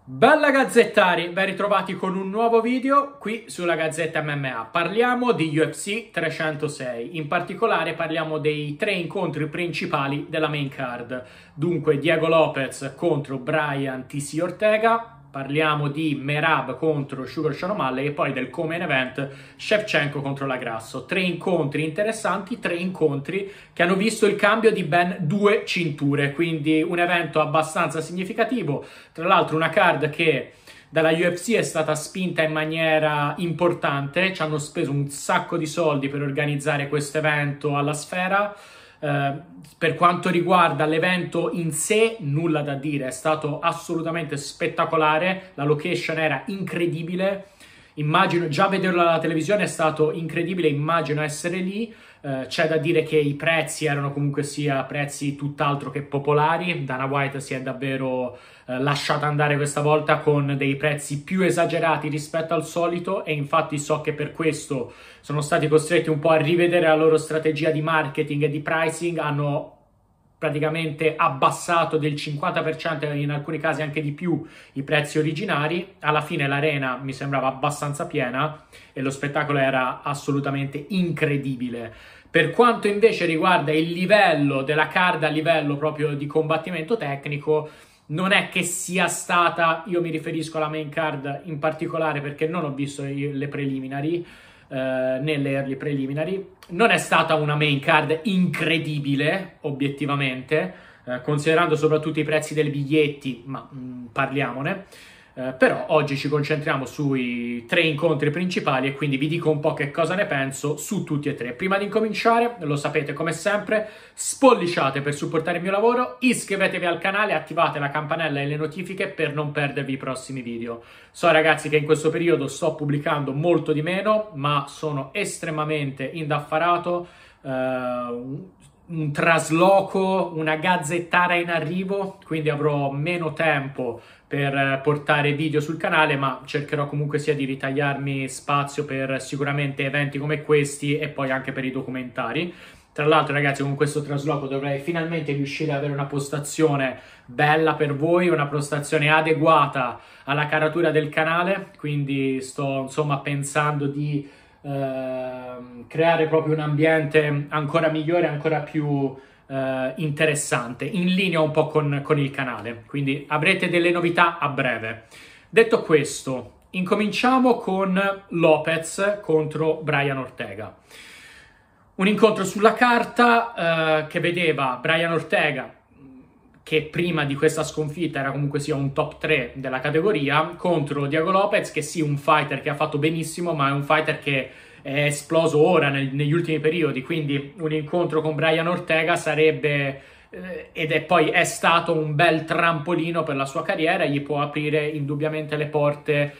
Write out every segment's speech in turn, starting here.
Bella Gazzettari, ben ritrovati con un nuovo video qui sulla Gazzetta MMA. Parliamo di UFC 306, in particolare parliamo dei tre incontri principali della main card. Dunque Diego Lopez contro Brian TC Ortega, parliamo di Merab contro Sugar Sean O'Malley e poi del co-main event Shevchenko contro La Grasso. Tre incontri interessanti, tre incontri che hanno visto il cambio di ben 2 cinture, quindi un evento abbastanza significativo. Tra l'altro una card che dalla UFC è stata spinta in maniera importante, ci hanno speso un sacco di soldi per organizzare questo evento alla Sfera. Per quanto riguarda l'evento in sé, nulla da dire, è stato assolutamente spettacolare, la location era incredibile, immagino, già vederlo alla televisione è stato incredibile, immagino essere lì. C'è da dire che i prezzi erano comunque sia prezzi tutt'altro che popolari. Dana White si è davvero lasciata andare questa volta con dei prezzi più esagerati rispetto al solito, e infatti so che per questo sono stati costretti un po' a rivedere la loro strategia di marketing e di pricing. Hanno praticamente abbassato del 50%, in alcuni casi anche di più, i prezzi originari. Alla fine l'arena mi sembrava abbastanza piena e lo spettacolo era assolutamente incredibile. Per quanto invece riguarda il livello della card, a livello proprio di combattimento tecnico, non è che sia stata, io mi riferisco alla main card in particolare perché non ho visto le preliminari, né le early preliminary, non è stata una main card incredibile obiettivamente, considerando soprattutto i prezzi dei biglietti, ma parliamone. Però oggi ci concentriamo sui tre incontri principali e quindi vi dico un po' che cosa ne penso su tutti e tre. Prima di incominciare, lo sapete come sempre, spolliciate per supportare il mio lavoro, iscrivetevi al canale e attivate la campanella e le notifiche per non perdervi i prossimi video. So ragazzi che in questo periodo sto pubblicando molto di meno, ma sono estremamente indaffarato, un trasloco, una gazzettara in arrivo, quindi avrò meno tempo per portare video sul canale, ma cercherò comunque sia di ritagliarmi spazio per sicuramente eventi come questi e poi anche per i documentari. Tra l'altro ragazzi, con questo trasloco dovrei finalmente riuscire ad avere una postazione bella per voi, una postazione adeguata alla caratura del canale, quindi sto insomma pensando di creare proprio un ambiente ancora migliore, ancora più interessante, in linea un po' con il canale, quindi avrete delle novità a breve. Detto questo, incominciamo con Lopez contro Brian Ortega. Un incontro sulla carta che vedeva Brian Ortega, che prima di questa sconfitta era comunque sia un top 3 della categoria, contro Diego Lopez, che sì, un fighter che ha fatto benissimo, ma è un fighter che è esploso ora negli ultimi periodi, quindi un incontro con Brian Ortega sarebbe, è stato un bel trampolino per la sua carriera, gli può aprire indubbiamente le porte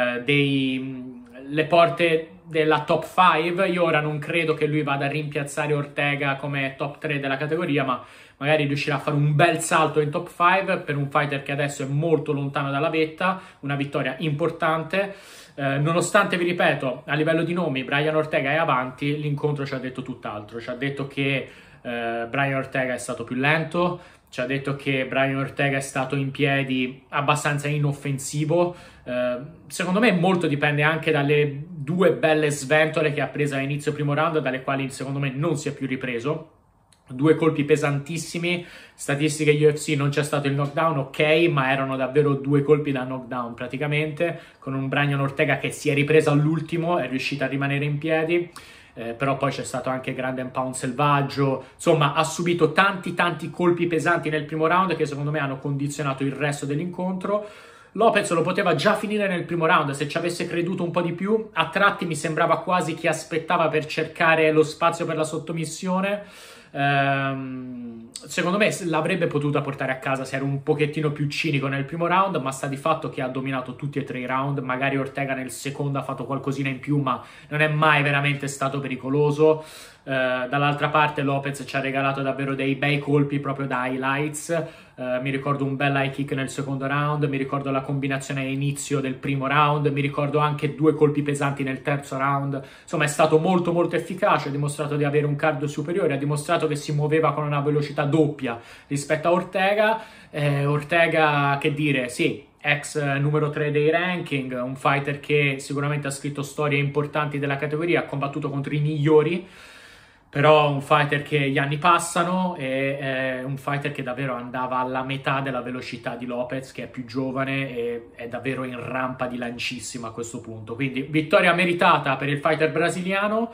della top 5. Io ora non credo che lui vada a rimpiazzare Ortega come top 3 della categoria, ma magari riuscirà a fare un bel salto in top 5 per un fighter che adesso è molto lontano dalla vetta. Una vittoria importante. Nonostante, vi ripeto, a livello di nomi Brian Ortega è avanti, l'incontro ci ha detto tutt'altro. Ci ha detto che Brian Ortega è stato più lento, ci ha detto che Brian Ortega è stato in piedi abbastanza inoffensivo. Secondo me molto dipende anche dalle due belle sventole che ha preso all'inizio primo round, dalle quali secondo me non si è più ripreso. Due colpi pesantissimi, statistiche UFC non c'è stato il knockdown, ok, ma erano davvero due colpi da knockdown praticamente, con un Brian Ortega che si è ripreso all'ultimo, è riuscito a rimanere in piedi, però poi c'è stato anche grande pound selvaggio, insomma ha subito tanti colpi pesanti nel primo round che secondo me hanno condizionato il resto dell'incontro. Lopez lo poteva già finire nel primo round, se ci avesse creduto un po' di più. A tratti mi sembrava quasi che aspettava per cercare lo spazio per la sottomissione. Secondo me l'avrebbe potuta portare a casa se era un pochettino più cinico nel primo round, ma sta di fatto che ha dominato tutti e tre i round. Magari Ortega nel secondo ha fatto qualcosina in più, ma non è mai veramente stato pericoloso. Dall'altra parte Lopez ci ha regalato davvero dei bei colpi proprio da highlights. Mi ricordo un bel high kick nel secondo round, mi ricordo la combinazione all'inizio del primo round, mi ricordo anche due colpi pesanti nel terzo round. Insomma è stato molto efficace, ha dimostrato di avere un cardio superiore, ha dimostrato che si muoveva con una velocità doppia rispetto a Ortega. Ortega, che dire, sì, ex numero 3 dei ranking, un fighter che sicuramente ha scritto storie importanti della categoria, ha combattuto contro i migliori, però un fighter che gli anni passano e è un fighter che davvero andava alla metà della velocità di Lopez, che è più giovane e è davvero in rampa di lancissima a questo punto. Quindi vittoria meritata per il fighter brasiliano.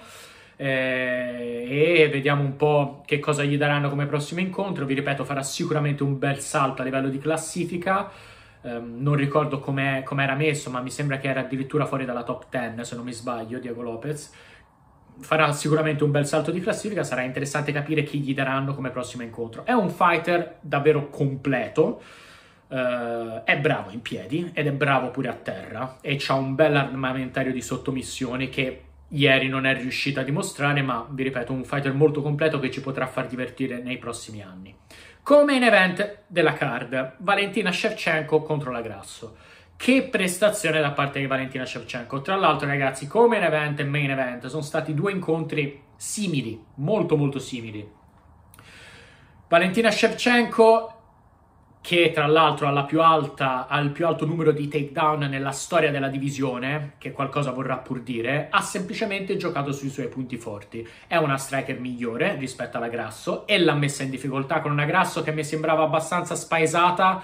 E vediamo un po' che cosa gli daranno come prossimo incontro. Vi ripeto, farà sicuramente un bel salto a livello di classifica. Non ricordo com'era messo, ma mi sembra che era addirittura fuori dalla top 10, se non mi sbaglio, Diego Lopez. Farà sicuramente un bel salto di classifica, sarà interessante capire chi gli daranno come prossimo incontro. È un fighter davvero completo, è bravo in piedi ed è bravo pure a terra e ha un bel armamentario di sottomissioni che ieri non è riuscito a dimostrare, ma vi ripeto, un fighter molto completo che ci potrà far divertire nei prossimi anni. Come main event della card, Valentina Shevchenko contro la Grasso. Che prestazione da parte di Valentina Shevchenko. Tra l'altro, ragazzi, come main event sono stati due incontri simili, molto molto simili. Valentina Shevchenko, che tra l'altro ha il più alto numero di takedown nella storia della divisione, che qualcosa vorrà pur dire, ha semplicemente giocato sui suoi punti forti. È una striker migliore rispetto alla Grasso e l'ha messa in difficoltà con una Grasso che mi sembrava abbastanza spaesata,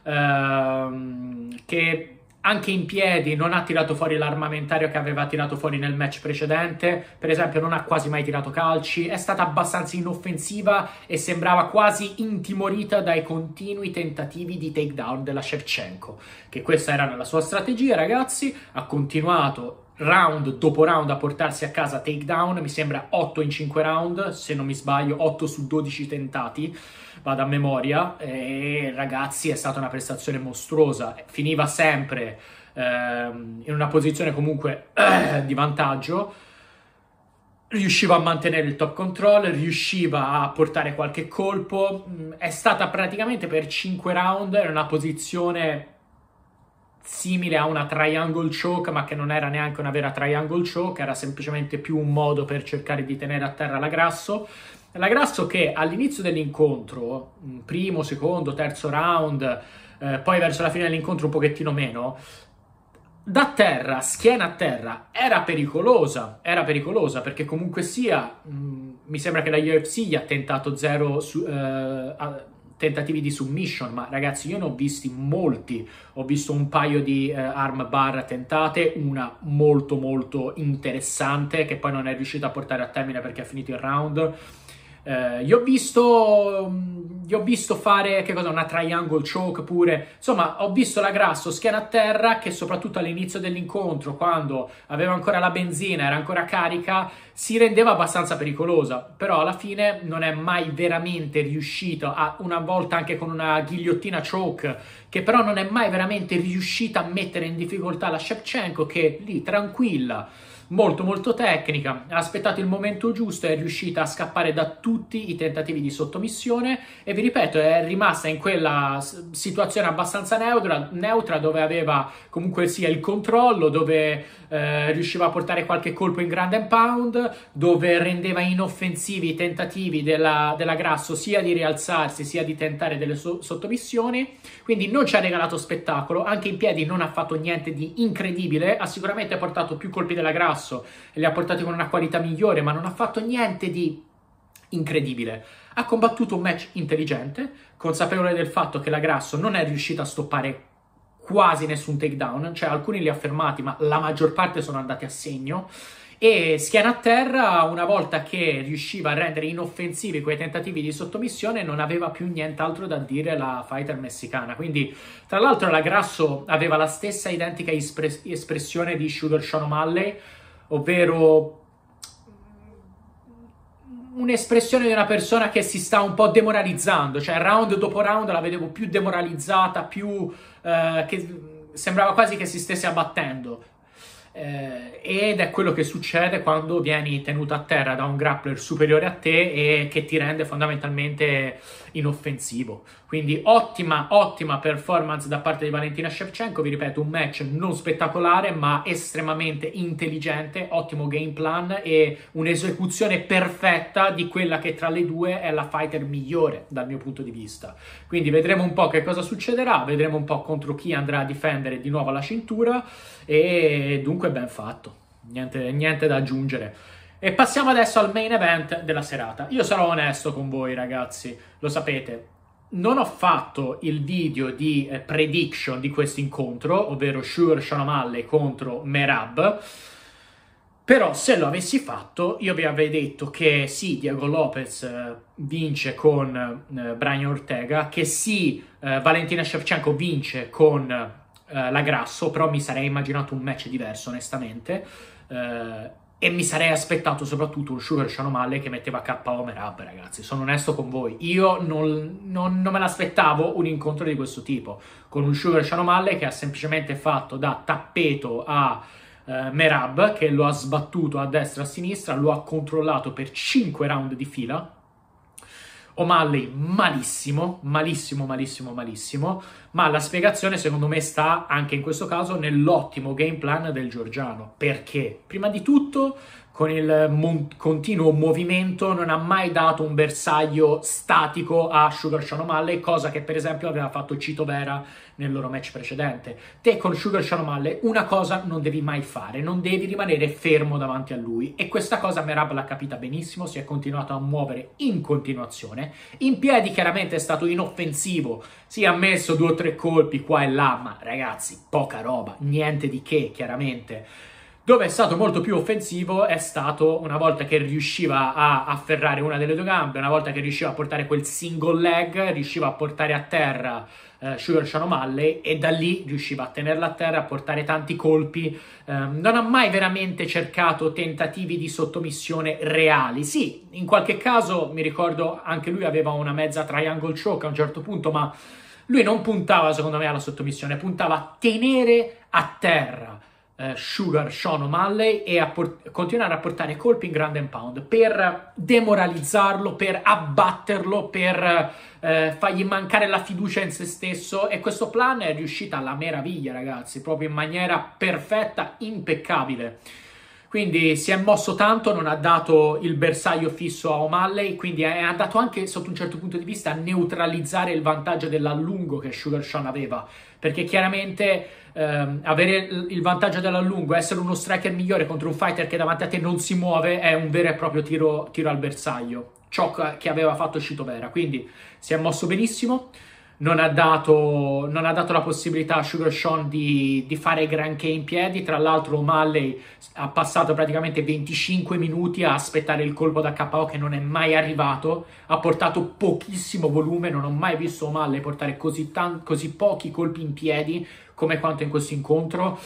che anche in piedi non ha tirato fuori l'armamentario che aveva tirato fuori nel match precedente. Per esempio non ha quasi mai tirato calci, è stata abbastanza inoffensiva e sembrava quasi intimorita dai continui tentativi di takedown della Shevchenko, che questa era nella sua strategia, ragazzi. Ha continuato round dopo round a portarsi a casa takedown, mi sembra 8 in 5 round, se non mi sbaglio 8 su 12 tentati, vado a memoria, e ragazzi è stata una prestazione mostruosa, finiva sempre in una posizione comunque di vantaggio, riusciva a mantenere il top control, riusciva a portare qualche colpo, è stata praticamente per 5 round in una posizione simile a una triangle choke, ma che non era neanche una vera triangle choke, era semplicemente più un modo per cercare di tenere a terra la Grasso. La Grasso che all'inizio dell'incontro, primo, secondo, terzo round, poi verso la fine dell'incontro un pochettino meno, da terra, schiena a terra, era pericolosa perché comunque sia, mi sembra che la UFC gli ha tentato 0 tentativi di submission, ma ragazzi io ne ho visti molti, ho visto un paio di arm bar tentate, una molto molto interessante che poi non è riuscita a portare a termine perché ha finito il round. Gli ho visto fare, che cosa, una triangle choke pure, insomma ho visto la Grasso schiena a terra che soprattutto all'inizio dell'incontro, quando aveva ancora la benzina, era ancora carica, si rendeva abbastanza pericolosa, però alla fine non è mai veramente riuscita, una volta anche con una ghigliottina choke, che però non è mai veramente riuscita a mettere in difficoltà la Shevchenko, che lì tranquilla, molto molto tecnica, ha aspettato il momento giusto, è riuscita a scappare da tutti i tentativi di sottomissione e vi ripeto è rimasta in quella situazione abbastanza neutra dove aveva comunque sia il controllo, dove riusciva a portare qualche colpo in ground and pound, dove rendeva inoffensivi i tentativi della Grasso sia di rialzarsi sia di tentare delle sottomissioni, quindi non ci ha regalato spettacolo, anche in piedi non ha fatto niente di incredibile, ha sicuramente portato più colpi della Grasso e li ha portati con una qualità migliore, ma non ha fatto niente di incredibile. Ha combattuto un match intelligente, consapevole del fatto che la Grasso non è riuscita a stoppare quasi nessun takedown, cioè alcuni li ha fermati, ma la maggior parte sono andati a segno, e schiena a terra, una volta che riusciva a rendere inoffensivi quei tentativi di sottomissione, non aveva più nient'altro da dire la fighter messicana. Quindi, tra l'altro, la Grasso aveva la stessa identica espressione di Sugar Sean O'Malley, ovvero un'espressione di una persona che si sta un po' demoralizzando, cioè round dopo round la vedevo più demoralizzata, più che sembrava quasi che si stesse abbattendo. ed è quello che succede quando vieni tenuto a terra da un grappler superiore a te e che ti rende fondamentalmente inoffensivo. Quindi ottima performance da parte di Valentina Shevchenko. Vi ripeto, un match non spettacolare ma estremamente intelligente, ottimo game plan e un'esecuzione perfetta di quella che tra le due è la fighter migliore dal mio punto di vista. Quindi vedremo un po' che cosa succederà, vedremo un po' contro chi andrà a difendere di nuovo la cintura e dunque ben fatto, niente da aggiungere. E passiamo adesso al main event della serata. Io sarò onesto con voi ragazzi, lo sapete, non ho fatto il video di prediction di questo incontro, ovvero Sugar Sean O'Malley contro Merab, però se lo avessi fatto io vi avrei detto che sì, Diego Lopez vince con Brian Ortega, che sì, Valentina Shevchenko vince con la Grasso, però mi sarei immaginato un match diverso onestamente, e mi sarei aspettato soprattutto un Sugar Sean O'Malley che metteva KO Merab, ragazzi, sono onesto con voi, io non me l'aspettavo un incontro di questo tipo, con un Sugar Sean O'Malley che ha semplicemente fatto da tappeto a Merab, che lo ha sbattuto a destra e a sinistra, lo ha controllato per 5 round di fila. O'Malley malissimo, ma la spiegazione secondo me sta anche in questo caso nell'ottimo game plan del georgiano. Perché? Prima di tutto con il continuo movimento non ha mai dato un bersaglio statico a Sugar Sean O'Malley, cosa che per esempio aveva fatto Chito Vera nel loro match precedente. Te con Sugar Sean O'Malley una cosa non devi mai fare, non devi rimanere fermo davanti a lui, e questa cosa Merab l'ha capita benissimo, si è continuato a muovere in continuazione, in piedi chiaramente è stato inoffensivo, si è messo 2 o 3 colpi qua e là, ma ragazzi poca roba, niente di che chiaramente. Dove è stato molto più offensivo è stato una volta che riusciva a afferrare una delle 2 gambe, una volta che riusciva a portare quel single leg, riusciva a portare a terra Sugar Sean O'Malley e da lì riusciva a tenerla a terra, a portare tanti colpi. Non ha mai veramente cercato tentativi di sottomissione reali. Sì, in qualche caso mi ricordo anche lui aveva una mezza triangle choke a un certo punto, ma lui non puntava secondo me alla sottomissione, puntava a tenere a terra Sugar Sean O'Malley e a continuare a portare colpi in ground and pound per demoralizzarlo, per abbatterlo, per fargli mancare la fiducia in se stesso, e questo plan è riuscito alla meraviglia ragazzi, proprio in maniera perfetta, impeccabile. Quindi si è mosso tanto, non ha dato il bersaglio fisso a O'Malley, quindi è andato anche sotto un certo punto di vista a neutralizzare il vantaggio dell'allungo che Sugar Sean aveva, perché chiaramente avere il vantaggio dell'allungo, essere uno striker migliore contro un fighter che davanti a te non si muove, è un vero e proprio tiro al bersaglio, ciò che aveva fatto Chito Vera. Quindi si è mosso benissimo, non ha dato la possibilità a Sugar Sean di fare granché in piedi. Tra l'altro O'Malley ha passato praticamente 25 minuti a aspettare il colpo da KO che non è mai arrivato, ha portato pochissimo volume, non ho mai visto O'Malley portare così pochi colpi in piedi come quanto in questo incontro.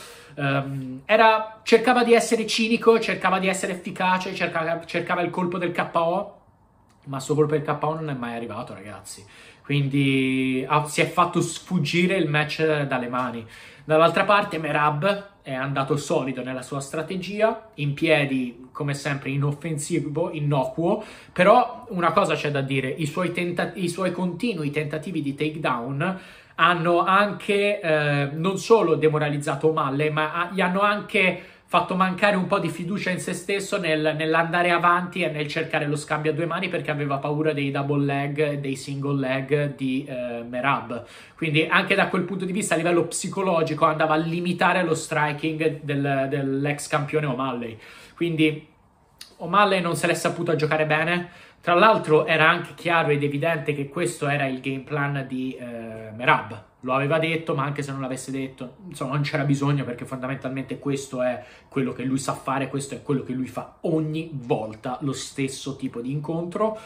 Cercava di essere cinico, cercava di essere efficace, cercava il colpo del KO, ma il suo colpo del KO non è mai arrivato ragazzi, quindi si è fatto sfuggire il match dalle mani. Dall'altra parte Merab è andato solido nella sua strategia, in piedi come sempre inoffensivo, innocuo, però una cosa c'è da dire, i suoi continui tentativi di takedown hanno anche non solo demoralizzato O'Malley, ma gli hanno anche fatto mancare un po' di fiducia in se stesso nell'andare avanti e nel cercare lo scambio a 2 mani, perché aveva paura dei double leg, dei single leg di Merab. Quindi anche da quel punto di vista a livello psicologico andava a limitare lo striking dell'ex campione O'Malley. Quindi O'Malley non se l'è saputo giocare bene. Tra l'altro era anche chiaro ed evidente che questo era il game plan di Merab. Lo aveva detto, ma anche se non l'avesse detto, insomma, non c'era bisogno, perché fondamentalmente questo è quello che lui sa fare, questo è quello che lui fa ogni volta, lo stesso tipo di incontro.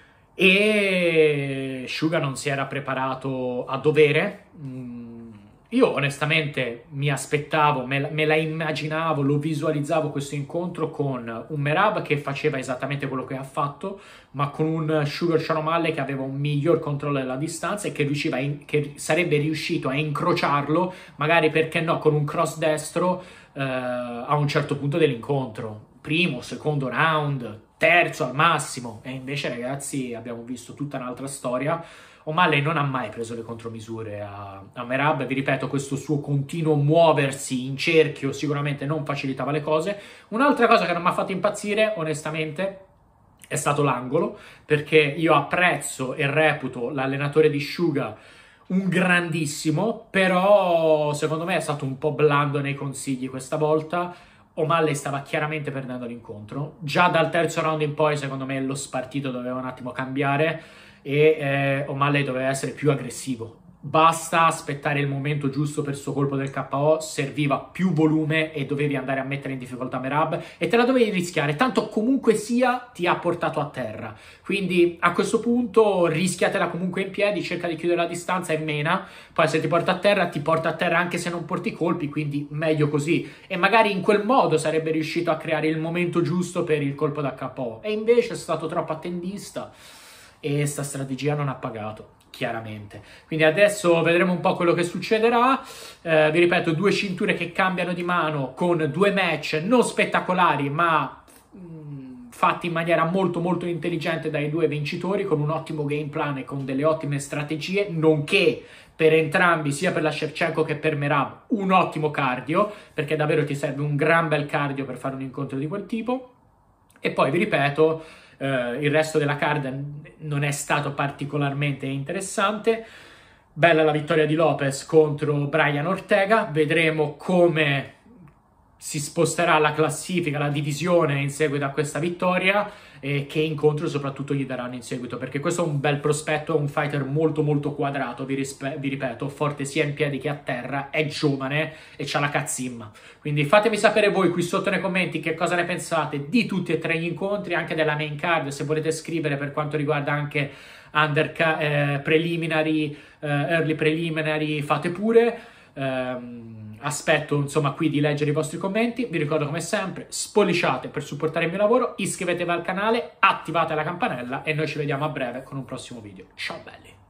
E Sugar non si era preparato a dovere, Io onestamente mi aspettavo, me la immaginavo, lo visualizzavo questo incontro con un Merab che faceva esattamente quello che ha fatto, ma con un Sugar Sean O'Malley che aveva un miglior controllo della distanza e che, che sarebbe riuscito a incrociarlo, magari perché no, con un cross destro a un certo punto dell'incontro. Primo, secondo round, terzo al massimo. E invece, ragazzi, abbiamo visto tutta un'altra storia. O'Malley non ha mai preso le contromisure a Merab, vi ripeto, questo suo continuo muoversi in cerchio sicuramente non facilitava le cose. Un'altra cosa che non mi ha fatto impazzire, onestamente, è stato l'angolo, perché io apprezzo e reputo l'allenatore di Sugar un grandissimo, però secondo me è stato un po' blando nei consigli questa volta. O'Malley stava chiaramente perdendo l'incontro. Già dal terzo round in poi, secondo me, lo spartito doveva un attimo cambiare e O'Malley doveva essere più aggressivo. Basta aspettare il momento giusto per il suo colpo del KO, serviva più volume e dovevi andare a mettere in difficoltà Merab e te la dovevi rischiare, tanto comunque sia ti ha portato a terra. Quindi a questo punto rischiatela comunque in piedi, cerca di chiudere la distanza e mena, poi se ti porta a terra ti porta a terra anche se non porti colpi, quindi meglio così. E magari in quel modo sarebbe riuscito a creare il momento giusto per il colpo da KO. E invece è stato troppo attendista e sta strategia non ha pagato, chiaramente. Quindi adesso vedremo un po' quello che succederà. Vi ripeto, 2 cinture che cambiano di mano con 2 match non spettacolari, ma fatti in maniera molto molto intelligente dai 2 vincitori, con un ottimo game plan e con delle ottime strategie, nonché per entrambi, sia per la Shevchenko che per Merab, un ottimo cardio, perché davvero ti serve un gran bel cardio per fare un incontro di quel tipo. E poi vi ripeto, il resto della card non è stato particolarmente interessante. Bella la vittoria di Lopez contro Brian Ortega, vedremo come si sposterà la classifica, la divisione in seguito a questa vittoria e che incontro soprattutto gli daranno in seguito, perché questo è un bel prospetto, è un fighter molto molto quadrato, vi ripeto, forte sia in piedi che a terra, è giovane e c'ha la cazzimma. Quindi fatemi sapere voi qui sotto nei commenti che cosa ne pensate di tutti e 3 gli incontri, anche della main card, se volete scrivere per quanto riguarda anche preliminary, early preliminary, fate pure. Aspetto insomma qui di leggere i vostri commenti. Vi ricordo come sempre, spolliciate per supportare il mio lavoro, iscrivetevi al canale, attivate la campanella e noi ci vediamo a breve con un prossimo video. Ciao belli!